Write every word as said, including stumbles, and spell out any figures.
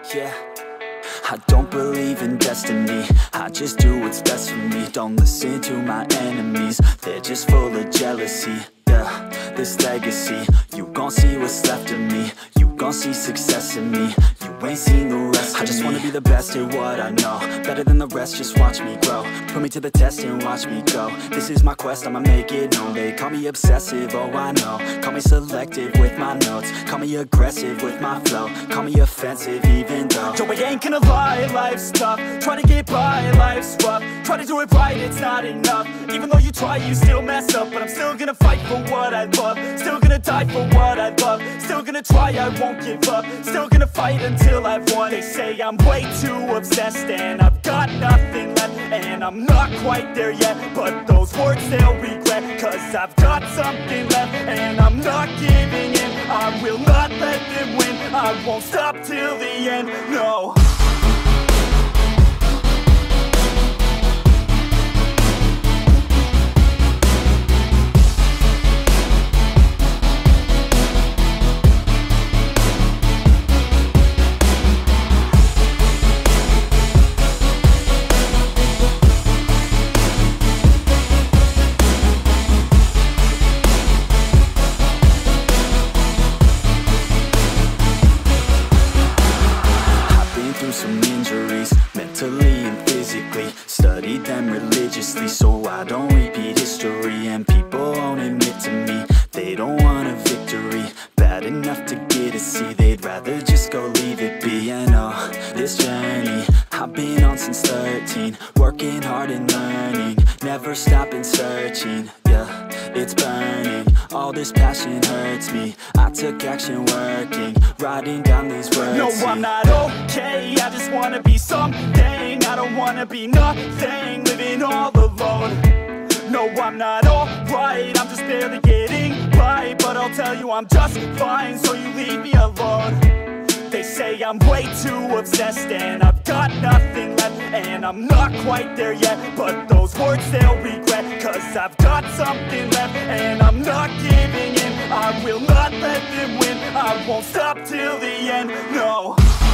yeah. I don't believe in destiny, I just do what's best for me. Don't listen to my enemies, they're just full of jealousy. Yeah, this legacy, you gon' see what's left of me. You gon' see success in me, you ain't seen the rest of me. I just wanna be the best at what I know, better than the rest, just watch me grow. Put me to the test and watch me go. This is my quest, I'ma make it known. They call me obsessive, oh I know. Call me selective with my notes, call me aggressive with my flow. Call me offensive even though Yo, I ain't gonna lie, life's tough. Try to get by, life's rough. Try to do it right, it's not enough. Even though you try, you still mess up. But I'm still gonna fight for what I love, still gonna die for what I love, still gonna try, I won't give up, still gonna fight until I've won. They say I'm way too obsessed and I've got nothing left, and I'm not quite there yet, but those words they'll regret, cause I've got something left and I'm not giving in. I will not let them win, I won't stop till the end, no. Some injuries, mentally and physically. Studied them religiously so I don't repeat history. And people won't admit to me they don't want a victory bad enough to get a C. They'd rather just go leave it be. And oh, this journey I've been on since thirteen, working hard and learning, never stopping searching. Yeah, it's burning, all this passion hurts me. I took action working, writing down these words. No, I'm not okay, I just wanna be something. I don't wanna be nothing, living all alone. No, I'm not alright, I'm just barely getting by. But I'll tell you I'm just fine, so you leave me alone. They say I'm way too obsessed and I've got nothing left, and I'm not quite there yet, but those words they'll regret, cause I've got something left and I'm not giving in. I will not let them win, I won't stop till the end, no.